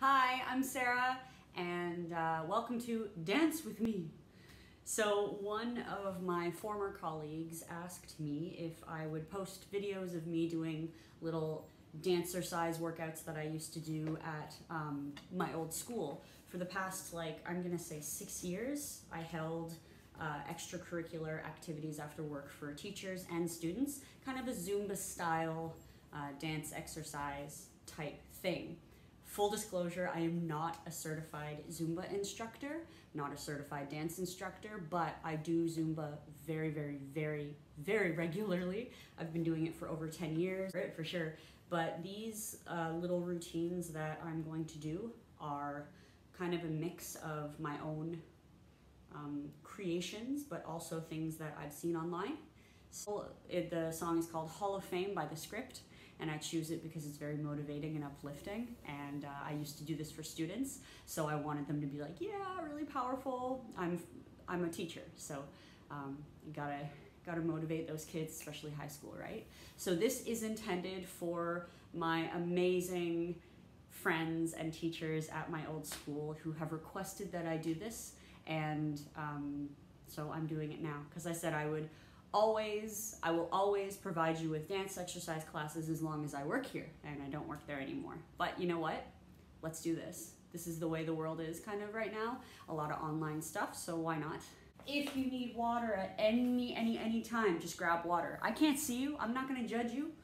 Hi, I'm Sarah, and welcome to Dance With Me. So one of my former colleagues asked me if I would post videos of me doing little dancercise workouts that I used to do at my old school. For the past, I'm gonna say 6 years, I held extracurricular activities after work for teachers and students, kind of a Zumba style dance exercise type thing. Full disclosure, I am not a certified Zumba instructor, not a certified dance instructor, but I do Zumba very, very, very, very regularly. I've been doing it for over 10 years, for sure. But these little routines that I'm going to do are kind of a mix of my own creations, but also things that I've seen online. So the song is called Hall of Fame by The Script, and I choose it because it's very motivating and uplifting, and I used to do this for students, so I wanted them to be like, yeah, really powerful. I'm a teacher, so you gotta motivate those kids, especially high school, right? So this is intended for my amazing friends and teachers at my old school who have requested that I do this, and so I'm doing it now because I said I will always provide you with dance exercise classes as long as I work here, and I don't work there anymore. But you know what? Let's do this. This is the way the world is kind of right now. A lot of online stuff, so why not? If you need water at any time, just grab water. I can't see you. I'm not gonna judge you.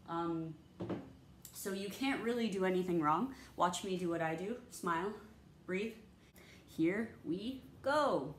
So you can't really do anything wrong. Watch me do what I do. Smile, breathe. Here we go.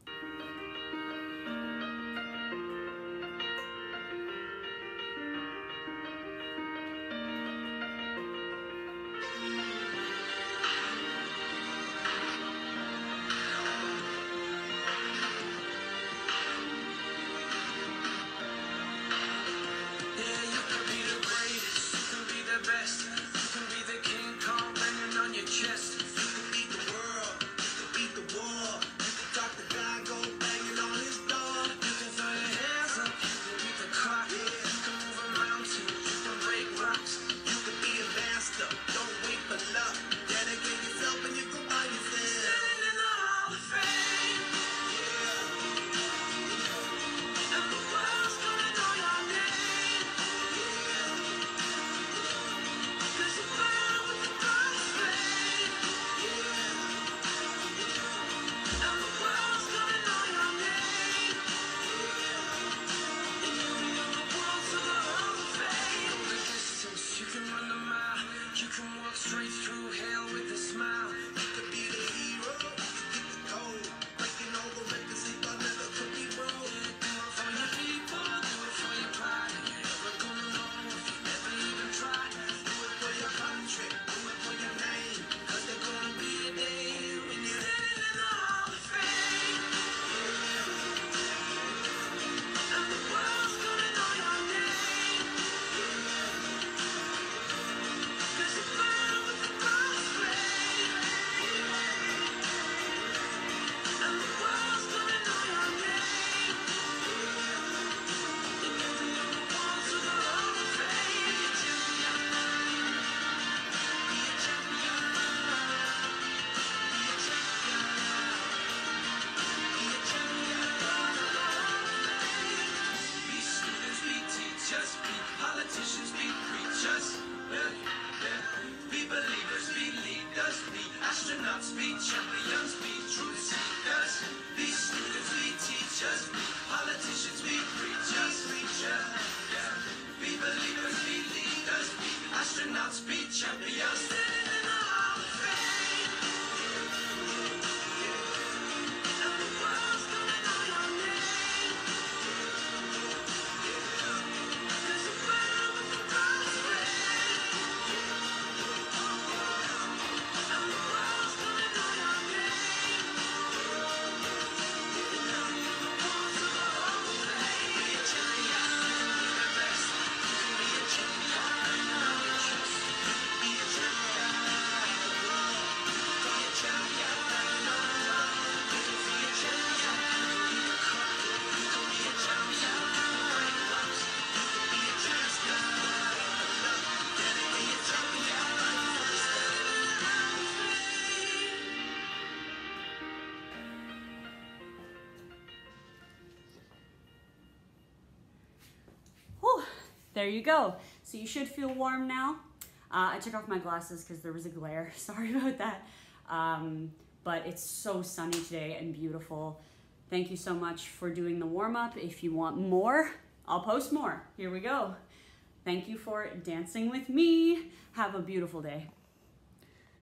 Astronauts be champions, be truth seekers, be students, be teachers, be politicians, be preachers, be believers, be leaders, be astronauts, be champions. Be a There you go. So you should feel warm now. I took off my glasses because there was a glare. Sorry about that. But it's so sunny today and beautiful. Thank you so much for doing the warm-up. If you want more, I'll post more. Here we go. Thank you for dancing with me. Have a beautiful day.